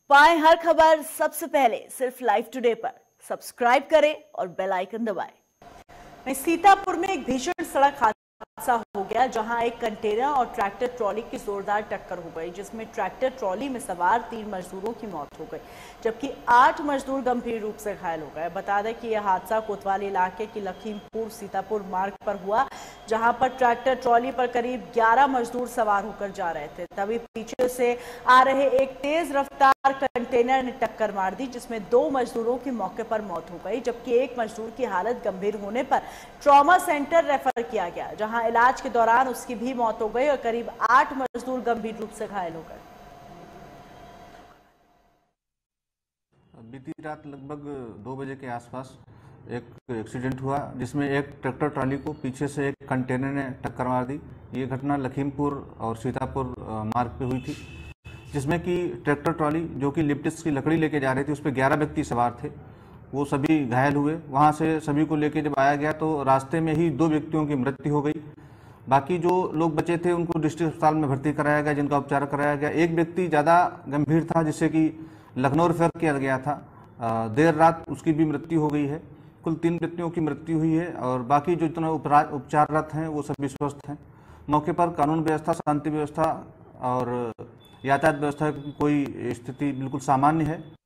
पाएं हर खबर सबसे पहले सिर्फ लाइव टुडे पर। सब्सक्राइब करें और बेल आइकन दबाएं। सीतापुर में एक भीषण सड़क हादसा हो गया, जहां एक कंटेनर और ट्रैक्टर ट्रॉली की जोरदार टक्कर हो गई, जिसमें ट्रैक्टर ट्रॉली में सवार 3 मजदूरों की मौत हो गई, जबकि 8 मजदूर गंभीर रूप से घायल हो गए। बता दें कि यह हादसा कोतवाली इलाके की लखीमपुर सीतापुर मार्ग पर हुआ, जहां पर ट्रैक्टर ट्रॉली पर करीब 11 मजदूर सवार होकर जा रहे थे। तभी पीछे से आ रहे एक तेज रफ्तार कंटेनर ने टक्कर मार दी, जिसमें 2 मजदूरों की मौके पर मौत हो गई, जबकि एक मजदूर की हालत गंभीर होने पर ट्रॉमा सेंटर रेफर किया गया, जहां इलाज के दौरान उसकी भी मौत हो गई और करीब 8 मजदूर गंभीर रूप से घायल हो गए। बीती रात लगभग 2 बजे के आसपास एक एक्सीडेंट हुआ, जिसमें एक ट्रैक्टर ट्रॉली को पीछे से एक कंटेनर ने टक्कर मार दी। ये घटना लखीमपुर और सीतापुर मार्ग पे हुई थी, जिसमें कि ट्रैक्टर ट्रॉली जो कि लिप्टिस की लकड़ी लेके जा रही थी, उस पर 11 व्यक्ति सवार थे। वो सभी घायल हुए। वहाँ से सभी को लेके जब आया गया तो रास्ते में ही 2 व्यक्तियों की मृत्यु हो गई। बाकी जो लोग बचे थे उनको डिस्ट्रिक्ट अस्पताल में भर्ती कराया गया, जिनका उपचार कराया गया। एक व्यक्ति ज़्यादा गंभीर था, जिससे कि लखनऊ रेफर किया गया था। देर रात उसकी भी मृत्यु हो गई है। कुल 3 व्यक्तियों की मृत्यु हुई है और बाकी जो जितने उपचाररत हैं वो सभी स्वस्थ हैं। मौके पर कानून व्यवस्था, शांति व्यवस्था और यातायात व्यवस्था की कोई स्थिति बिल्कुल सामान्य है।